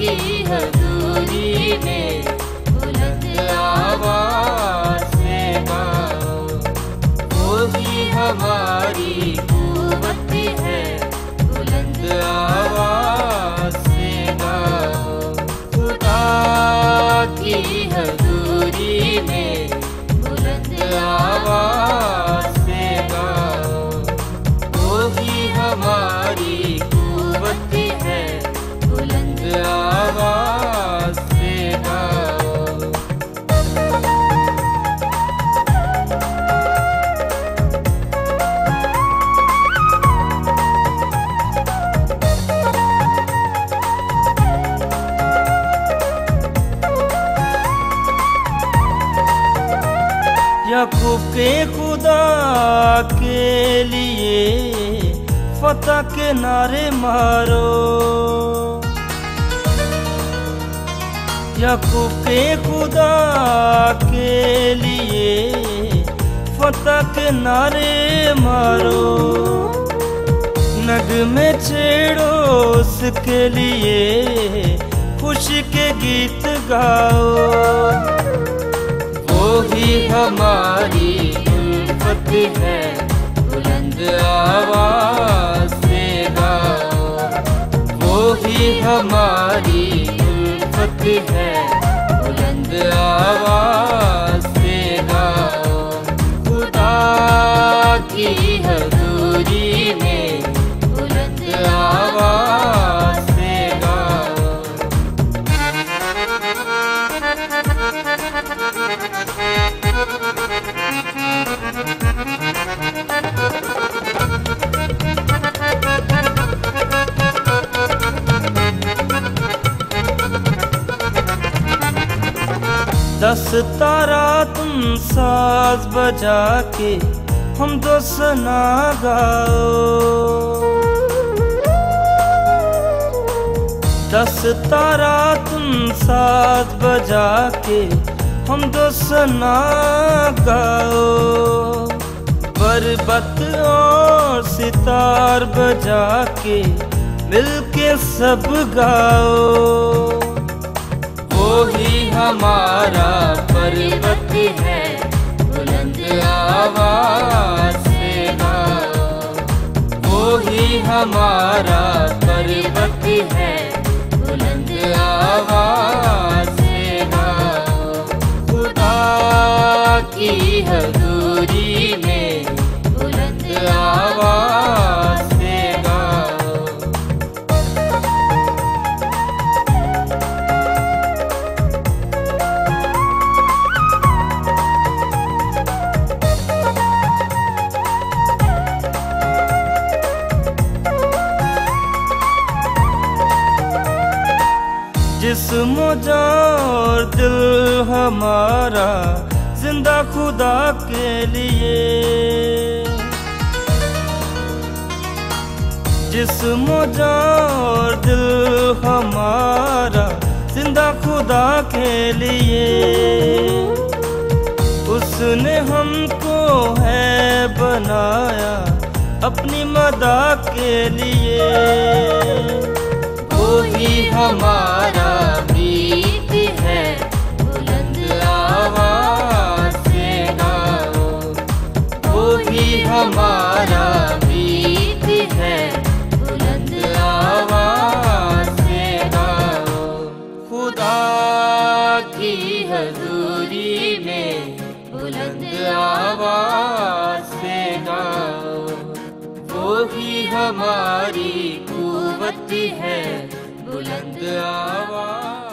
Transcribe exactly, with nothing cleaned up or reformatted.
की हजूरी में बुलंद आवाज से गाओ, वो ही हमारी कुव्वत है, बुलंद आवाज से गाओ। खुदा की हजूरी में बुलंद आवाज से गाओ, वो ही हमारी कुव्वत है, बुलंद आवाज से गाओ। याकूब के खुदा के लिए फतह के नारे मारो, याकूब के खुदा के लिए फतह के नारे मारो। नगमे छेड़ो उसके लिए, खुशी के गीत गाओ, वो ही हमारी उल्फत है, बुलंद आवाज से गाओ, वो ही हमारी उल्फत है, बुलंद आवाज से गाओ। खुदा की हजूरी में बुलंद आवाज से गाओ। दस तारा तुम साज बजा के हम तो सना गाओ, दस तारा तुम साज बजा के हम तो सना गाओ। बरबत और सितार बजा के मिलके सब गाओ, वो ही हमारा पर्वत है, बुलंद आवाज से गाओ, वो ही हमारा पर्वत है, बुलंद आवाज से गाओ। खुदा की हजूरी में बुलंद आवाज से गाओ। जिस्म और दिल हमारा जिंदा खुदा के लिए, जिस्म और दिल हमारा जिंदा खुदा के लिए। उसने हमको है बनाया अपनी मदद के लिए, वो ही हमारा मीत है, बुलंद आवाज से गाओ, वो ही हमारा मीत है, बुलंद आवाज से गाओ। खुदा की हजूरी में बुलंद आवाज से गाओ, वो ही हमारी कुव्वत है, बुलंद आवाज।